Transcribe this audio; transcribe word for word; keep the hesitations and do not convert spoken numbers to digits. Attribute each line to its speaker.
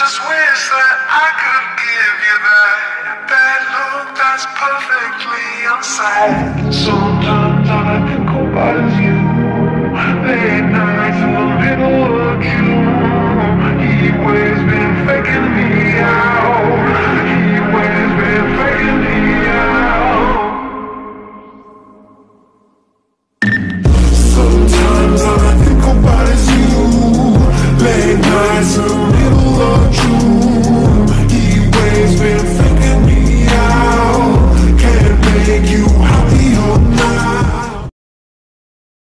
Speaker 1: just wish that I could give you that that look that's perfectly unsaid. Sometimes all I think about is you.